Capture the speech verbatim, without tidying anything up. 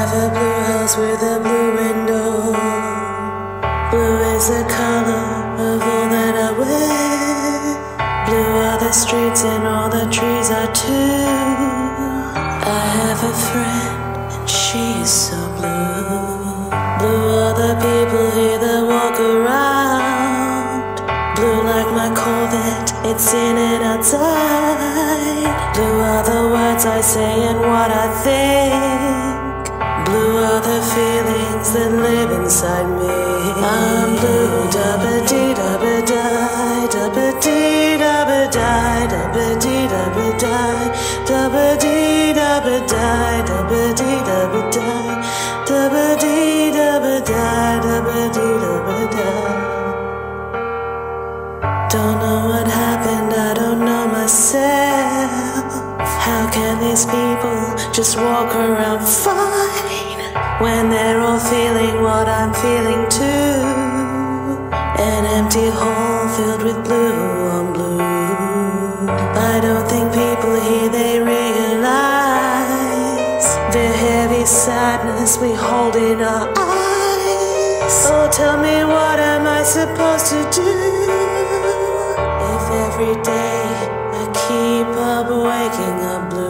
have a blue house with a blue window. Blue is the color of all that I wear. Blue are the streets and all the trees are too. I have a friend and she is so blue. Blue are the people here that walk around. Blue like my Corvette, it's in and outside. Blue are the words I say and what I think. Blue are the feelings that live inside me. I'm blue, da-ba-dee, da-ba-die, da-ba-dee, da-ba-die, da-ba-dee, da-ba-die, da-ba-dee, da-ba-die, da-ba-dee, da-ba-die, da-ba-dee, da-ba-die, da-ba-dee, da-ba-die. Don't know what happened, I don't know myself. How can these people just walk around fine when they're all feeling what I'm feeling too? An empty hole filled with blue on blue. I don't think people here, they realize the heavy sadness we hold in our eyes. Oh, tell me, what am I supposed to do if every day I keep up waking up blue?